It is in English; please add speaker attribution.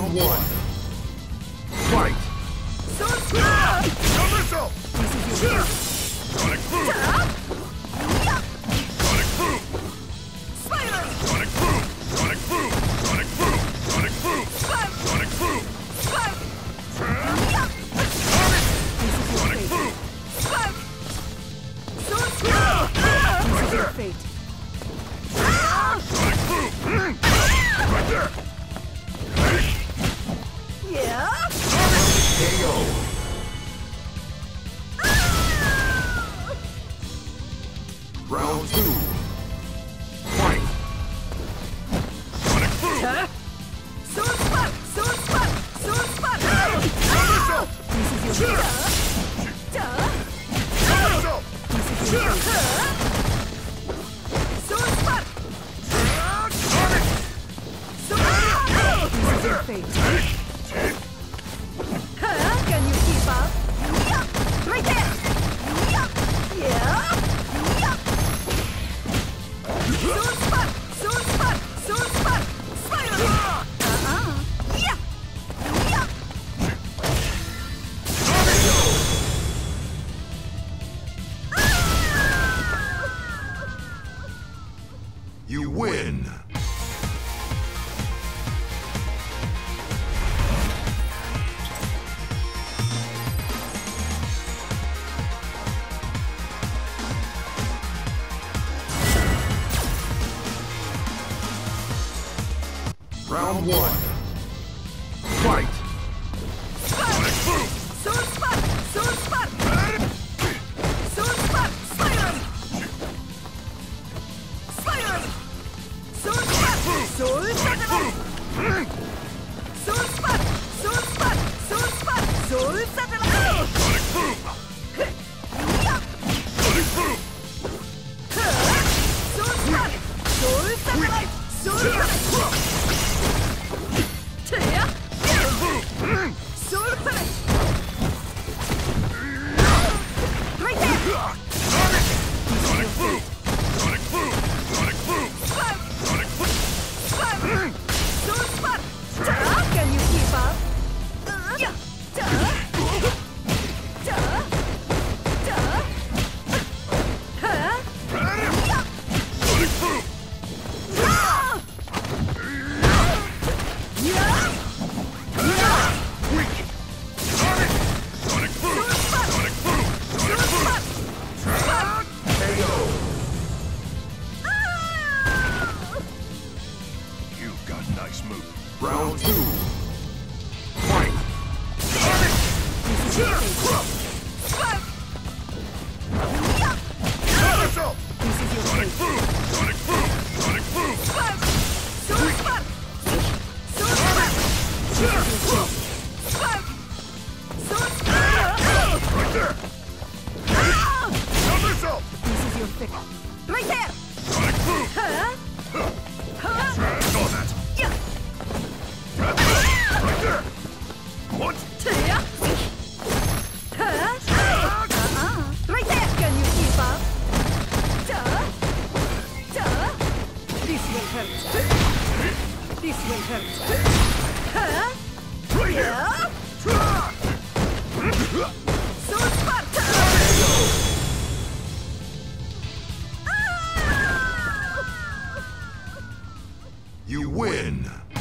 Speaker 1: Round one. Fight! Missile! Sonic Boom! Sonic Boom! Sonic Boom! Sonic Boom! Sonic Boom! Sonic Boom! Sonic Boom! Sonic Boom! Right there!
Speaker 2: Fate.
Speaker 1: Sonic Boom! Right there!
Speaker 2: Yeah.
Speaker 1: KO! Round two. Fight! Sonic Boom!
Speaker 2: Sword spot! Sword spot! Sword spot!
Speaker 1: Missile!
Speaker 2: This is your fate.
Speaker 1: Missile!
Speaker 2: This is your fate. Sword spot!
Speaker 1: Sonic!
Speaker 2: Sword
Speaker 1: Right there!
Speaker 2: fate. Can you keep up? Right there! Yeah! Sword spot! Sword spot! Sword spot! Spiral! Yeah!
Speaker 1: You win! Round one. Fight! Sonic Boom!
Speaker 2: Sword spot! Sword spot! Sword spot! Spiral! Spiral! Sword spot! Sword
Speaker 1: Sonic Boom!
Speaker 2: Sword spot! Sword spot! Sword spot! Sword satellite!
Speaker 1: Sonic Boom! Sonic Boom!
Speaker 2: Sword spot! Sword satellite! Sword satellite!
Speaker 1: Sonic Boom!
Speaker 2: Sword punch! Right there!
Speaker 1: Sonic Boom! Sonic Boom! Sonic Boom!
Speaker 2: Spot!
Speaker 1: Sonic Boom!
Speaker 2: Spot! Sword spot! Can you keep up? Yeah!
Speaker 1: Sonic Boom! Sonic Boom! Sonic Boom! Sonic Boom! KO! You got nice move. Round two. Fight! Missile! Sonic Boom! Sonic Boom! Sonic Boom! Right there! Missile!
Speaker 2: Right there!
Speaker 1: Sonic Boom! Saw that! Right there! What?
Speaker 2: Right there! Can you keep up? This will hurt. This will hurt.
Speaker 1: Right here!
Speaker 2: Sword spot!
Speaker 1: You win!